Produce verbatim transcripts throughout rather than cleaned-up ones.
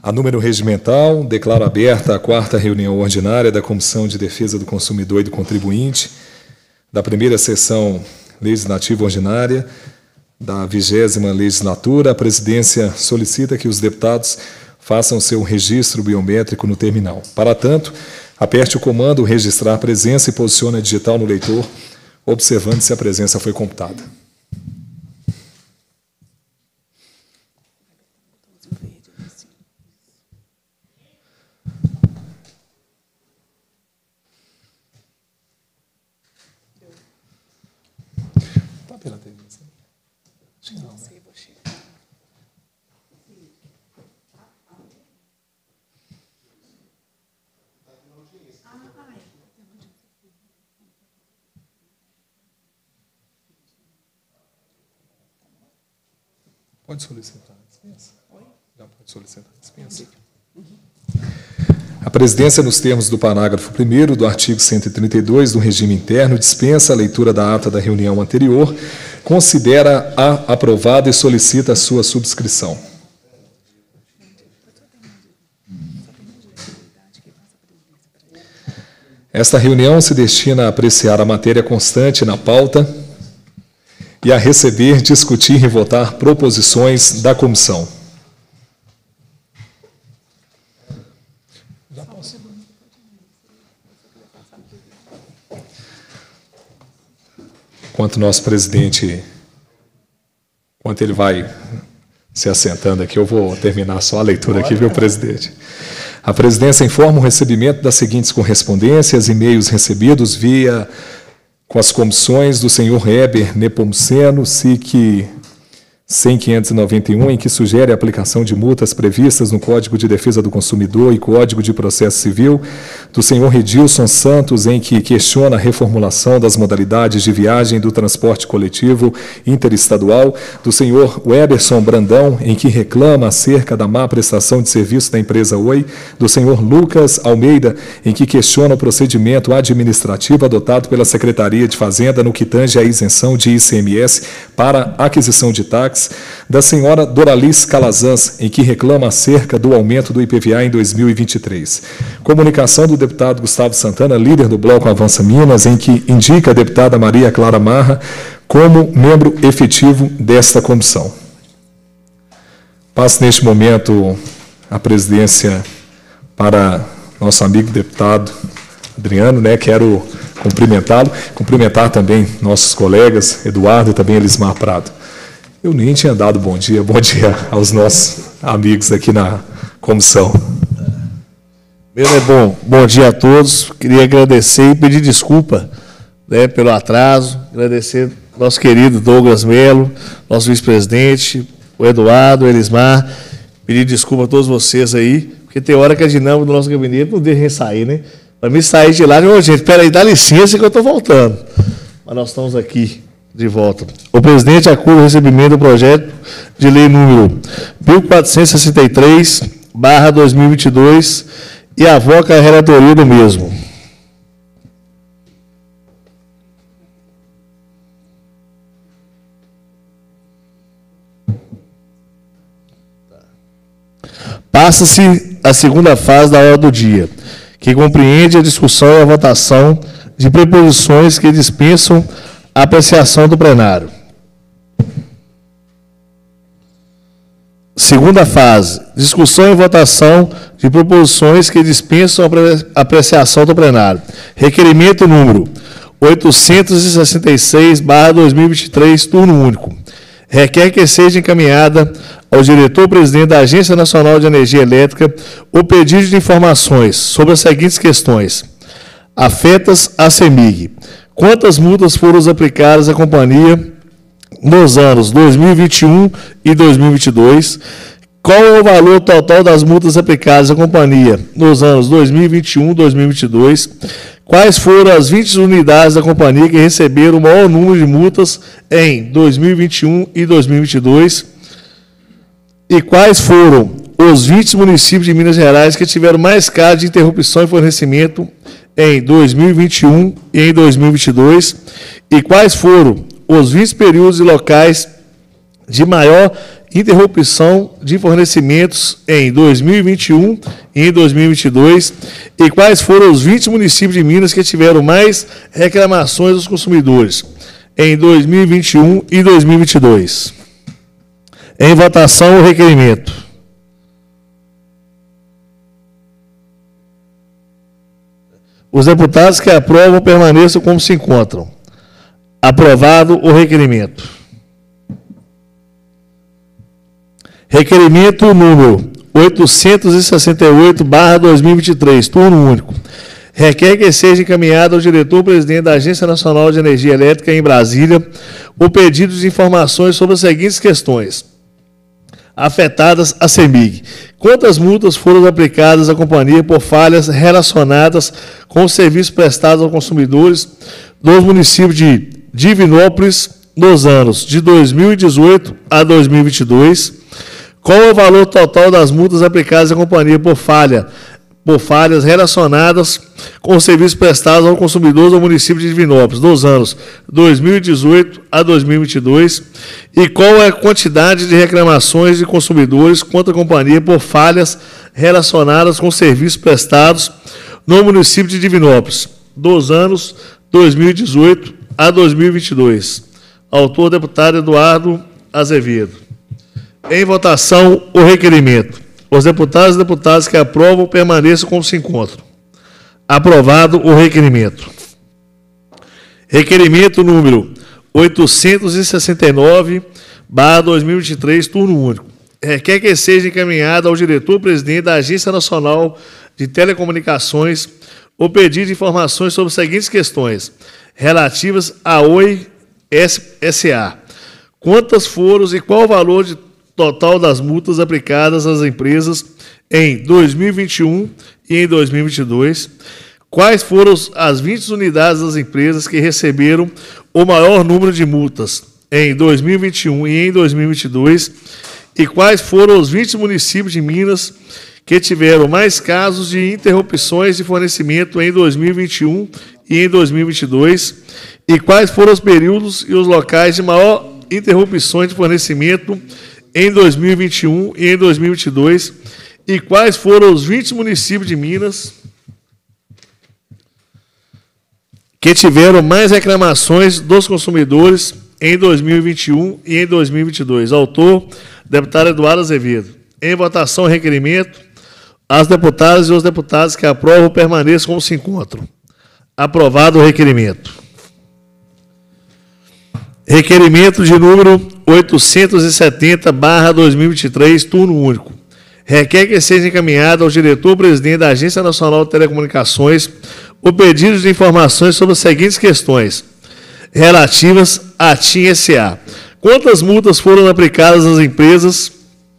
A número regimental, declaro aberta a quarta reunião ordinária da Comissão de Defesa do Consumidor e do Contribuinte, da primeira sessão legislativa ordinária, da vigésima legislatura. A presidência solicita que os deputados façam seu registro biométrico no terminal. Para tanto, aperte o comando registrar a presença e posicione a digital no leitor, observando se a presença foi computada. Tá pela televisão? Acho que não, né? Pode solicitar dispensa? Já pode solicitar dispensa. A presidência, nos termos do parágrafo primeiro do artigo cento e trinta e dois do regime interno, dispensa a leitura da ata da reunião anterior, considera-a aprovada e solicita a sua subscrição. Esta reunião se destina a apreciar a matéria constante na pauta e a receber, discutir e votar proposições da comissão. Enquanto nosso presidente, enquanto ele vai se assentando aqui, eu vou terminar só a leitura aqui, viu, presidente? A presidência informa o recebimento das seguintes correspondências, e-mails recebidos via com as comissões do senhor Heber Nepomuceno, S I C cem, quinhentos e noventa e um, em que sugere a aplicação de multas previstas no Código de Defesa do Consumidor e Código de Processo Civil, do senhor Redilson Santos, em que questiona a reformulação das modalidades de viagem do transporte coletivo interestadual, do senhor Weberson Brandão, em que reclama acerca da má prestação de serviço da empresa Oi, do senhor Lucas Almeida, em que questiona o procedimento administrativo adotado pela Secretaria de Fazenda no que tange à isenção de I C M S para aquisição de táxi, da senhora Doralice Calazans, em que reclama acerca do aumento do I P V A em dois mil e vinte e três. Comunicação do deputado Gustavo Santana, líder do Bloco Avança Minas, em que indica a deputada Maria Clara Marra como membro efetivo desta comissão. Passo neste momento a presidência para nosso amigo deputado Adriano, né? Quero cumprimentá-lo, cumprimentar também nossos colegas, Eduardo e também Elismar Prado. Eu nem tinha dado bom dia, bom dia aos nossos amigos aqui na comissão. Meu é bom, bom dia a todos. Queria agradecer e pedir desculpa, né, pelo atraso, agradecer ao nosso querido Douglas Melo, nosso vice-presidente, o Eduardo, o Elismar, pedir desculpa a todos vocês aí, porque tem hora que a dinâmica do nosso gabinete não deixa a gente sair, né? Para mim sair de lá, oh, gente, espera aí, dá licença que eu estou voltando. Mas nós estamos aqui de volta. O presidente acusa o recebimento do projeto de lei número mil quatrocentos e sessenta e três, barra dois mil e vinte e dois, e avoca a relatoria do mesmo. Passa-se a segunda fase da ordem do dia, que compreende a discussão e a votação de preposições que dispensam a apreciação do plenário. Segunda fase, discussão e votação de proposições que dispensam a apreciação do plenário. Requerimento número oitocentos e sessenta e seis, barra dois mil e vinte e três, turno único. Requer que seja encaminhada ao diretor-presidente da Agência Nacional de Energia Elétrica o pedido de informações sobre as seguintes questões. Afetas a CEMIG. Quantas multas foram aplicadas à companhia nos anos dois mil e vinte e um e dois mil e vinte e dois? Qual é o valor total das multas aplicadas à companhia nos anos dois mil e vinte e um e dois mil e vinte e dois? Quais foram as vinte unidades da companhia que receberam o maior número de multas em dois mil e vinte e um e dois mil e vinte e dois? E quais foram os vinte municípios de Minas Gerais que tiveram mais casos de interrupção e fornecimento em dois mil e vinte e um e em dois mil e vinte e dois? E quais foram os vinte períodos e locais de maior interrupção de fornecimentos em dois mil e vinte e um e em dois mil e vinte e dois, e quais foram os vinte municípios de Minas que tiveram mais reclamações dos consumidores em dois mil e vinte e um e dois mil e vinte e dois. Em votação, o requerimento. Os deputados que aprovam permaneçam como se encontram. Aprovado o requerimento. Requerimento número oitocentos e sessenta e oito barra dois mil e vinte e três, turno único. Requer que seja encaminhado ao diretor-presidente da Agência Nacional de Energia Elétrica em Brasília o pedido de informações sobre as seguintes questões afetadas à CEMIG. Quantas multas foram aplicadas à companhia por falhas relacionadas com os serviços prestados aos consumidores dos municípios de Divinópolis nos anos de dois mil e dezoito a dois mil e vinte e dois? Qual é o valor total das multas aplicadas à companhia por falha, por falhas relacionadas com os serviços prestados aos consumidores do município de Divinópolis, dos anos dois mil e dezoito a dois mil e vinte e dois? E qual é a quantidade de reclamações de consumidores contra a companhia por falhas relacionadas com os serviços prestados no município de Divinópolis, dos anos dois mil e dezoito a dois mil e vinte e dois? Autor, deputado Eduardo Azevedo. Em votação, o requerimento. Os deputados e deputadas que aprovam permaneçam como se encontram. Aprovado o requerimento. Requerimento número oitocentos e sessenta e nove barra dois mil e vinte e três, turno único. Requer que seja encaminhado ao diretor-presidente da Agência Nacional de Telecomunicações o pedido de informações sobre as seguintes questões relativas à Oi S A. Quantas foram e qual o valor de total das multas aplicadas às empresas em dois mil e vinte e um e em dois mil e vinte e dois? Quais foram as vinte unidades das empresas que receberam o maior número de multas em dois mil e vinte e um e em dois mil e vinte e dois? E quais foram os vinte municípios de Minas que tiveram mais casos de interrupções de fornecimento em dois mil e vinte e um e em dois mil e vinte e dois? E quais foram os períodos e os locais de maior interrupções de fornecimento em dois mil e vinte e um e em dois mil e vinte e dois? E quais foram os vinte municípios de Minas que tiveram mais reclamações dos consumidores em dois mil e vinte e um e em dois mil e vinte e dois? Autor, deputado Eduardo Azevedo. Em votação, o requerimento. As deputadas e os deputados que aprovam permaneçam como se encontram. Aprovado o requerimento. Requerimento de número oitocentos e setenta barra dois mil e vinte e três, turno único. Requer que seja encaminhado ao diretor-presidente da Agência Nacional de Telecomunicações o pedido de informações sobre as seguintes questões relativas à TIM S A. Quantas multas foram aplicadas às empresas?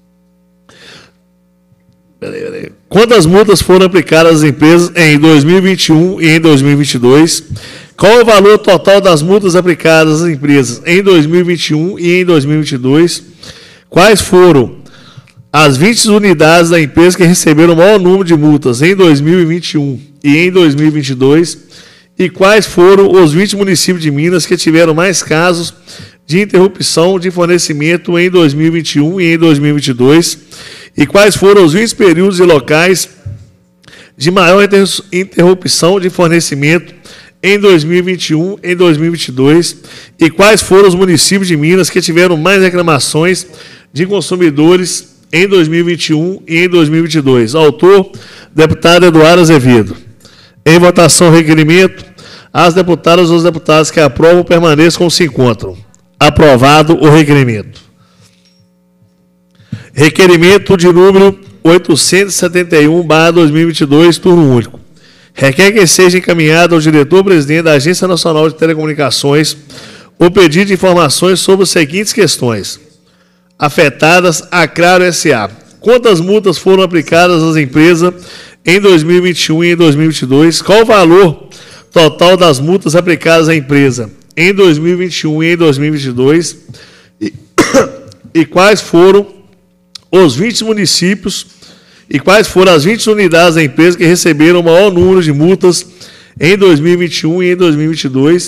Peraí, peraí. Quantas multas foram aplicadas às empresas em dois mil e vinte e um e em dois mil e vinte e dois? Qual é o valor total das multas aplicadas às empresas em dois mil e vinte e um e em dois mil e vinte e dois? Quais foram as vinte unidades da empresa que receberam o maior número de multas em dois mil e vinte e um e em dois mil e vinte e dois? E quais foram os vinte municípios de Minas que tiveram mais casos de interrupção de fornecimento em dois mil e vinte e um e em dois mil e vinte e dois? E quais foram os vinte períodos e locais de maior interrupção de fornecimento em dois mil e vinte e um e em dois mil e vinte e dois? E quais foram os municípios de Minas que tiveram mais reclamações de consumidores em dois mil e vinte e um e em dois mil e vinte e dois? Autor, deputado Eduardo Azevedo. Em votação, requerimento. As deputadas e os deputados que aprovam permaneçam como se encontram. Aprovado o requerimento. Requerimento de número oitocentos e setenta e um barra dois mil e vinte e dois, turno único. Requer que seja encaminhado ao diretor-presidente da Agência Nacional de Telecomunicações o pedido de informações sobre as seguintes questões afetadas à Claro S A. Quantas multas foram aplicadas às empresas em dois mil e vinte e um e em dois mil e vinte e dois? Qual o valor total das multas aplicadas à empresa em dois mil e vinte e um e em dois mil e vinte e dois? E, e quais foram os vinte municípios e quais foram as vinte unidades da empresa que receberam o maior número de multas em dois mil e vinte e um e em dois mil e vinte e dois?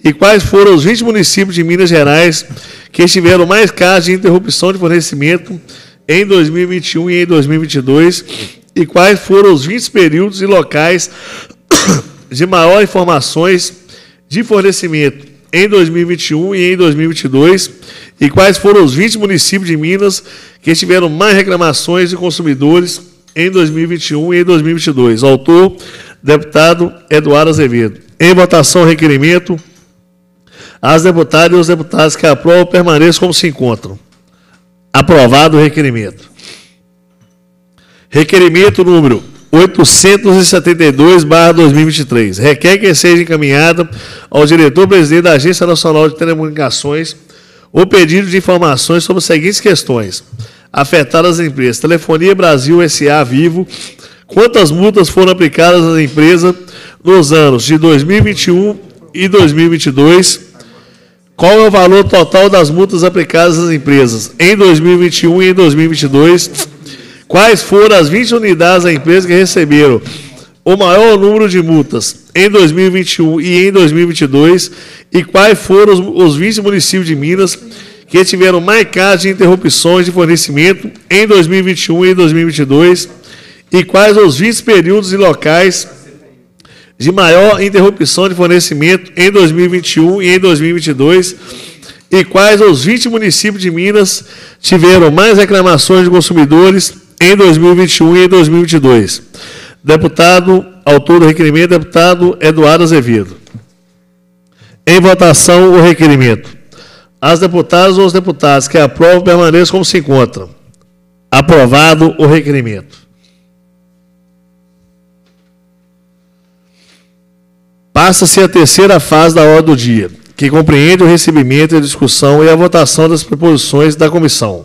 E quais foram os vinte municípios de Minas Gerais que tiveram mais casos de interrupção de fornecimento em dois mil e vinte e um e em dois mil e vinte e dois? E quais foram os vinte períodos e locais de maior informações de fornecimento em dois mil e vinte e um e em dois mil e vinte e dois? E quais foram os vinte municípios de Minas que tiveram mais reclamações de consumidores em dois mil e vinte e um e em dois mil e vinte e dois? Autor, deputado Eduardo Azevedo. Em votação, requerimento. As deputadas e os deputados que aprovam permaneçam como se encontram. Aprovado o requerimento. Requerimento número oitocentos e setenta e dois barra dois mil e vinte e três. Requer que seja encaminhado ao diretor-presidente da Agência Nacional de Telecomunicações o pedido de informações sobre as seguintes questões afetadas às empresas: Telefonia Brasil S A Vivo, quantas multas foram aplicadas às empresas nos anos de dois mil e vinte e um e dois mil e vinte e dois? Qual é o valor total das multas aplicadas às empresas em dois mil e vinte e um e em dois mil e vinte e dois? Quais foram as vinte unidades da empresa que receberam o maior número de multas em dois mil e vinte e um e em dois mil e vinte e dois? E quais foram os, os vinte municípios de Minas que tiveram mais casos de interrupções de fornecimento em dois mil e vinte e um e em dois mil e vinte e dois? E quais os vinte períodos e locais de maior interrupção de fornecimento em dois mil e vinte e um e em dois mil e vinte e dois? E quais os vinte municípios de Minas tiveram mais reclamações de consumidores em dois mil e vinte e um e em dois mil e vinte e dois? Deputado, autor do requerimento, deputado Eduardo Azevedo. Em votação, o requerimento. As deputadas ou os deputados que aprovam permaneçam como se encontram. Aprovado o requerimento. Passa-se a terceira fase da ordem do dia, que compreende o recebimento, a discussão e a votação das proposições da comissão.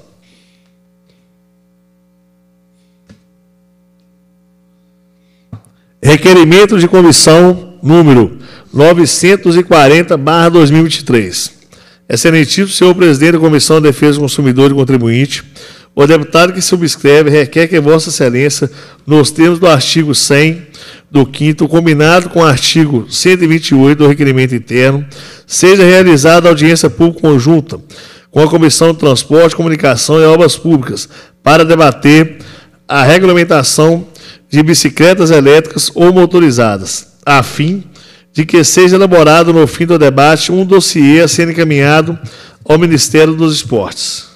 Requerimento de comissão número novecentos e quarenta barra dois mil e vinte e três. Excelentíssimo senhor presidente da Comissão de Defesa do Consumidor e do Contribuinte, o deputado que subscreve requer que vossa excelência, nos termos do artigo cem do quinto, combinado com o artigo cento e vinte e oito do requerimento interno, seja realizada audiência pública conjunta com a Comissão de Transporte, Comunicação e Obras Públicas para debater a regulamentação de bicicletas elétricas ou motorizadas, a fim de que seja elaborado no fim do debate um dossiê a ser encaminhado ao Ministério dos Esportes.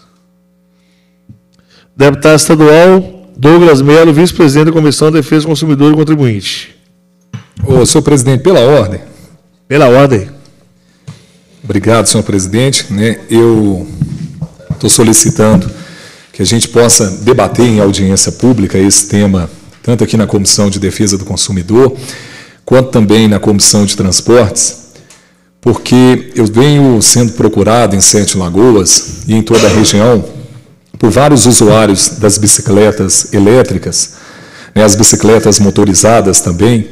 Deputado estadual Douglas Melo, vice-presidente da Comissão de Defesa do Consumidor e Contribuinte. Ô, senhor presidente, pela ordem. Pela ordem. Obrigado, senhor presidente. Né, eu estou solicitando que a gente possa debater em audiência pública esse tema, tanto aqui na Comissão de Defesa do Consumidor, quanto também na Comissão de Transportes, porque eu venho sendo procurado em Sete Lagoas e em toda a região por vários usuários das bicicletas elétricas, né, as bicicletas motorizadas também,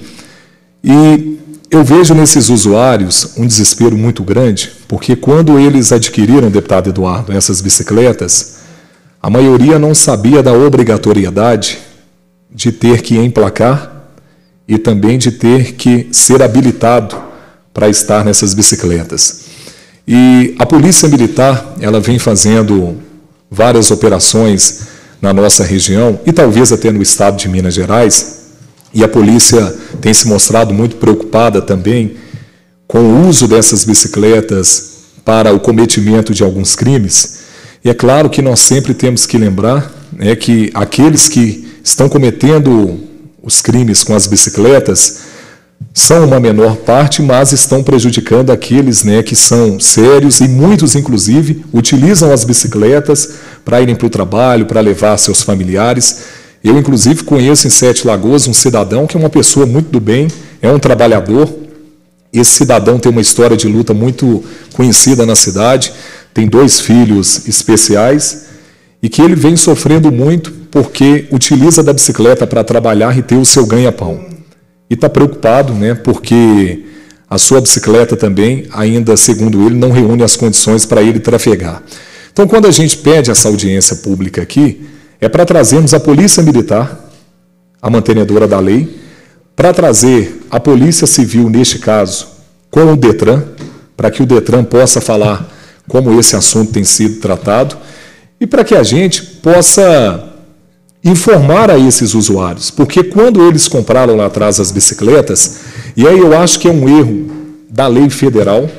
e eu vejo nesses usuários um desespero muito grande, porque quando eles adquiriram, deputado Eduardo, essas bicicletas, a maioria não sabia da obrigatoriedade de ter que emplacar e também de ter que ser habilitado para estar nessas bicicletas. E a Polícia Militar, ela vem fazendo várias operações na nossa região e talvez até no estado de Minas Gerais, e a polícia tem se mostrado muito preocupada também com o uso dessas bicicletas para o cometimento de alguns crimes. E é claro que nós sempre temos que lembrar, né, que aqueles que estão cometendo os crimes com as bicicletas são uma menor parte, mas estão prejudicando aqueles, né, que são sérios, e muitos, inclusive, utilizam as bicicletas para irem para o trabalho, para levar seus familiares. Eu, inclusive, conheço em Sete Lagoas um cidadão que é uma pessoa muito do bem, é um trabalhador. Esse cidadão tem uma história de luta muito conhecida na cidade, tem dois filhos especiais, e que ele vem sofrendo muito porque utiliza da bicicleta para trabalhar e ter o seu ganha-pão. E está preocupado, né, porque a sua bicicleta também, ainda segundo ele, não reúne as condições para ele trafegar. Então, quando a gente pede essa audiência pública aqui, é para trazermos a Polícia Militar, a mantenedora da lei, para trazer a Polícia Civil, neste caso, com o DETRAN, para que o DETRAN possa falar como esse assunto tem sido tratado e para que a gente possa informar a esses usuários, porque quando eles compraram lá atrás as bicicletas, e aí eu acho que é um erro da lei federal,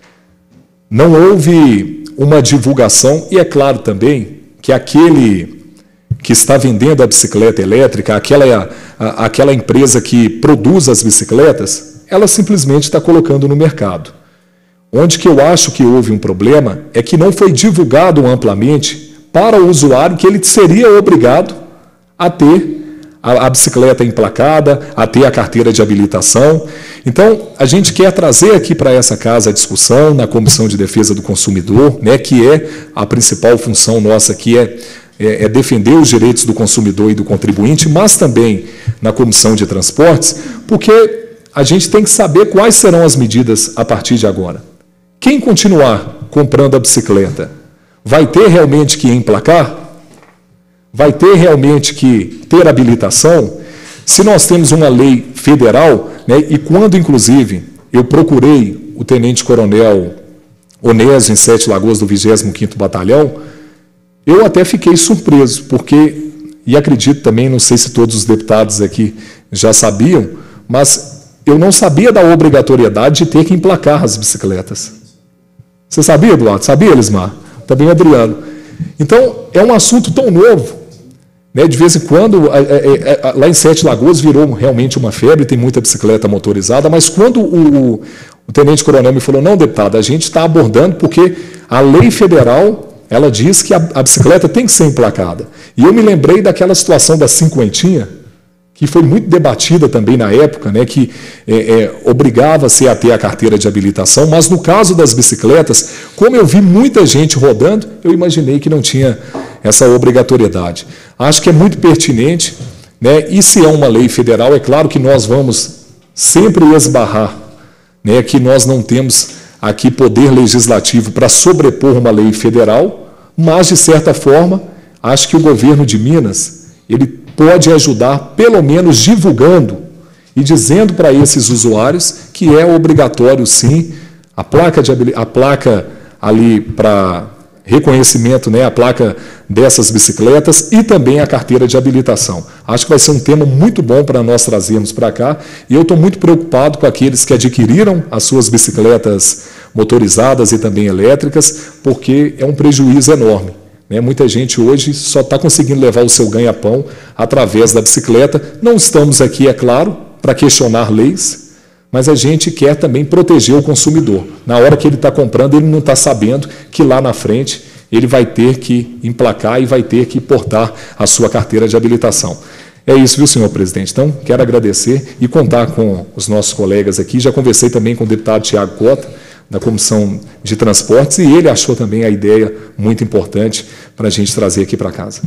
não houve uma divulgação, e é claro também que aquele que está vendendo a bicicleta elétrica, aquela, a, aquela empresa que produz as bicicletas, ela simplesmente está colocando no mercado. Onde que eu acho que houve um problema é que não foi divulgado amplamente para o usuário que ele seria obrigado a ter a, a bicicleta emplacada, a ter a carteira de habilitação. Então, a gente quer trazer aqui para essa casa a discussão na Comissão de Defesa do Consumidor, né, que é a principal função nossa, que é, é, é defender os direitos do consumidor e do contribuinte, mas também na Comissão de Transportes, porque a gente tem que saber quais serão as medidas a partir de agora. Quem continuar comprando a bicicleta vai ter realmente que emplacar? Vai ter realmente que ter habilitação? Se nós temos uma lei federal, né, e quando, inclusive, eu procurei o tenente-coronel Onésio em Sete Lagoas do vigésimo quinto Batalhão, eu até fiquei surpreso, porque, e acredito também, não sei se todos os deputados aqui já sabiam, mas eu não sabia da obrigatoriedade de ter que emplacar as bicicletas. Você sabia, Eduardo? Sabia, Elismar? Também, Adriano. Então, é um assunto tão novo, né? De vez em quando, é, é, é, lá em Sete Lagoas virou realmente uma febre, tem muita bicicleta motorizada, mas quando o, o, o tenente-coronel me falou, não, deputado, a gente está abordando porque a lei federal, ela diz que a, a bicicleta tem que ser emplacada. E eu me lembrei daquela situação da cinquentinha, que foi muito debatida também na época, né, que é, é, obrigava-se a ter a carteira de habilitação, mas no caso das bicicletas, como eu vi muita gente rodando, eu imaginei que não tinha essa obrigatoriedade. Acho que é muito pertinente, né, e se é uma lei federal, é claro que nós vamos sempre esbarrar, né, que nós não temos aqui poder legislativo para sobrepor uma lei federal, mas, de certa forma, acho que o governo de Minas, ele pode ajudar, pelo menos divulgando e dizendo para esses usuários que é obrigatório, sim, a placa, de, a placa ali para reconhecimento, né, a placa dessas bicicletas e também a carteira de habilitação. Acho que vai ser um tema muito bom para nós trazermos para cá e eu estou muito preocupado com aqueles que adquiriram as suas bicicletas motorizadas e também elétricas, porque é um prejuízo enorme. Muita gente hoje só está conseguindo levar o seu ganha-pão através da bicicleta. Não estamos aqui, é claro, para questionar leis, mas a gente quer também proteger o consumidor. Na hora que ele está comprando, ele não está sabendo que lá na frente ele vai ter que emplacar e vai ter que portar a sua carteira de habilitação. É isso, viu, senhor presidente? Então, quero agradecer e contar com os nossos colegas aqui. Já conversei também com o deputado Tiago Cota, da Comissão de Transportes, e ele achou também a ideia muito importante para a gente trazer aqui para casa.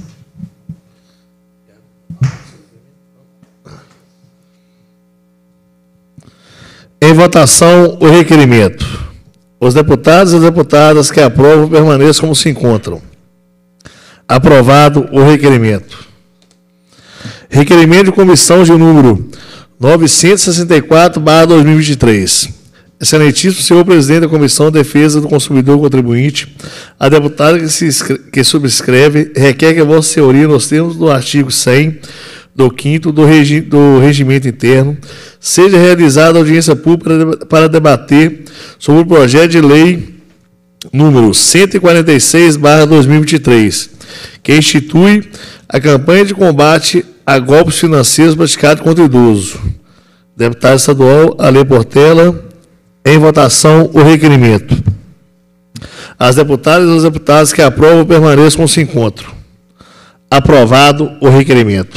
Em votação, o requerimento. Os deputados e as deputadas que aprovam permaneçam como se encontram. Aprovado o requerimento. Requerimento de comissão de número novecentos e sessenta e quatro barra dois mil e vinte e três. Excelentíssimo senhor presidente da Comissão de Defesa do Consumidor e Contribuinte, a deputada que, se, que subscreve requer que a vossa senhoria, nos termos do artigo cem do quinto do, regi, do Regimento Interno, seja realizada audiência pública para debater sobre o projeto de lei número cento e quarenta e seis barra dois mil e vinte e três, que institui a campanha de combate a golpes financeiros praticados contra idoso. Deputado estadual Ale Portela. Em votação, o requerimento. As deputadas e os deputados que aprovam permaneçam como se encontram. Aprovado o requerimento.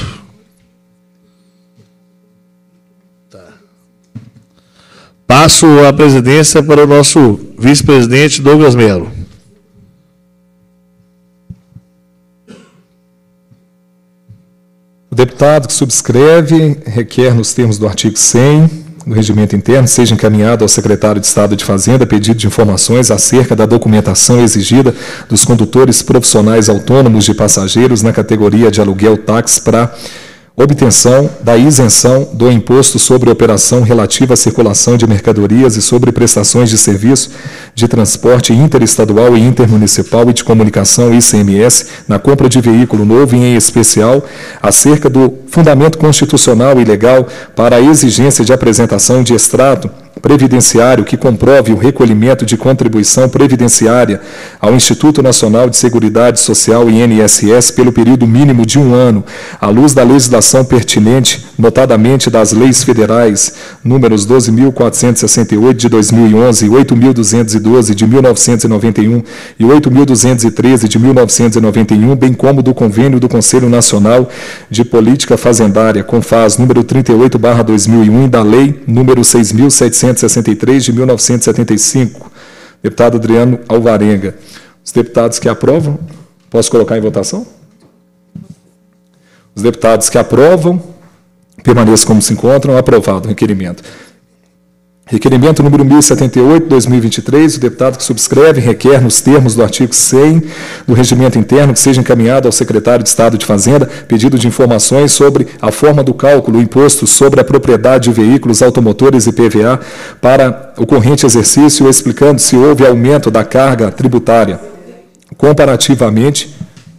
Tá. Passo a presidência para o nosso vice-presidente Douglas Melo. O deputado que subscreve requer, nos termos do artigo cem do Regimento Interno, seja encaminhado ao secretário de Estado de Fazenda pedido de informações acerca da documentação exigida dos condutores profissionais autônomos de passageiros na categoria de aluguel táxi para obtenção da isenção do imposto sobre operação relativa à circulação de mercadorias e sobre prestações de serviço de transporte interestadual e intermunicipal e de comunicação I C M S na compra de veículo novo e, em especial, acerca do fundamento constitucional e legal para a exigência de apresentação de extrato previdenciário que comprove o recolhimento de contribuição previdenciária ao Instituto Nacional de Seguridade Social, I N S S, pelo período mínimo de um ano, à luz da legislação pertinente, notadamente das leis federais números doze mil quatrocentos e sessenta e oito de dois mil e onze, oito mil duzentos e doze de mil novecentos e noventa e um e oito mil duzentos e treze de mil novecentos e noventa e um, bem como do convênio do Conselho Nacional de Política Fazendária, CONFAS, número trinta e oito barra dois mil e um, e da lei número seis mil setecentos e sessenta e três de mil novecentos e setenta e cinco. Deputado Adriano Alvarenga. Os deputados que aprovam, posso colocar em votação? Os deputados que aprovam, permaneçam como se encontram. Aprovado o requerimento. Requerimento número mil e setenta e oito, de dois mil e vinte e três, o deputado que subscreve requer, nos termos do artigo cem do Regimento Interno, que seja encaminhado ao secretário de Estado de Fazenda pedido de informações sobre a forma do cálculo, o imposto sobre a propriedade de veículos automotores e P V A para o corrente exercício, explicando se houve aumento da carga tributária comparativamente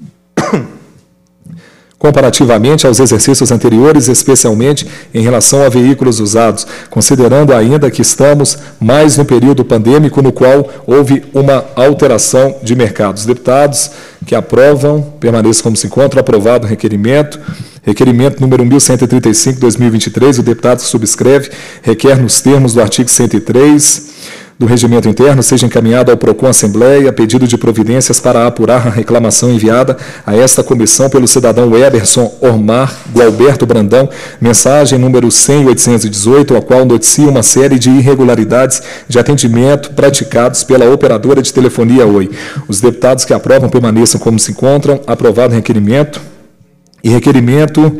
comparativamente aos exercícios anteriores, especialmente em relação a veículos usados, considerando ainda que estamos mais no período pandêmico, no qual houve uma alteração de mercado. Os deputados que aprovam, permaneçam como se encontram. Aprovado o requerimento. Requerimento número mil cento e trinta e cinco, de dois mil e vinte e três, o deputado que subscreve requer, nos termos do artigo cento e três do Regimento Interno, seja encaminhado ao PROCON Assembleia pedido de providências para apurar a reclamação enviada a esta comissão pelo cidadão Eberson Ormar Gualberto Brandão, mensagem número cem mil oitocentos e dezoito, a qual noticia uma série de irregularidades de atendimento praticados pela operadora de telefonia Oi. Os deputados que aprovam permaneçam como se encontram. Aprovado o requerimento. E requerimento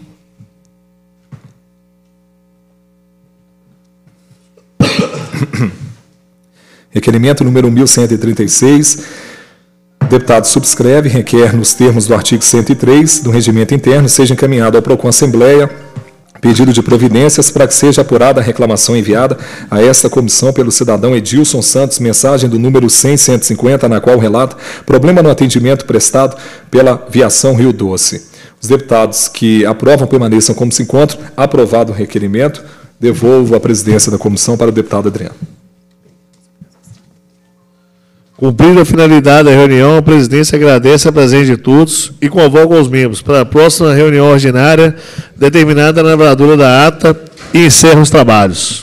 Requerimento número mil cento e trinta e seis, o deputado subscreve, requer, nos termos do artigo cento e três do Regimento Interno, seja encaminhado ao PROCON Assembleia pedido de providências para que seja apurada a reclamação enviada a esta comissão pelo cidadão Edilson Santos, mensagem do número cem, cento e cinquenta, na qual relata problema no atendimento prestado pela Viação Rio Doce. Os deputados que aprovam permaneçam como se encontram. Aprovado o requerimento, devolvo a presidência da comissão para o deputado Adriano. Cumprida a finalidade da reunião, a presidência agradece a presença de todos e convoca os membros para a próxima reunião ordinária determinada na lavradura da ata e encerra os trabalhos.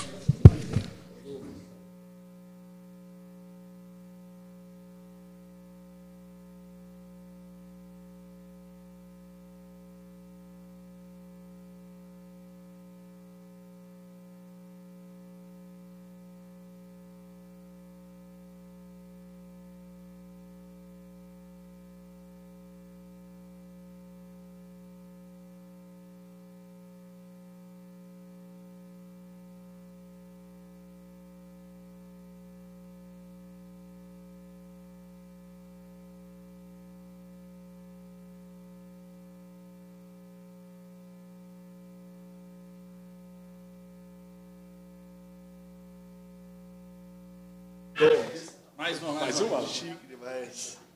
Mais uma, mais uma. Chique demais.